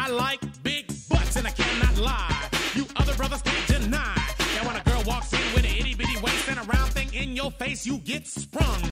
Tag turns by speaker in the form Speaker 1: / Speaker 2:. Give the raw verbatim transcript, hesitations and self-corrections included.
Speaker 1: like big butts and I cannot lie. You other brothers can't deny that when a girl walks in with an itty bitty waist and a round thing in your face, you get sprung.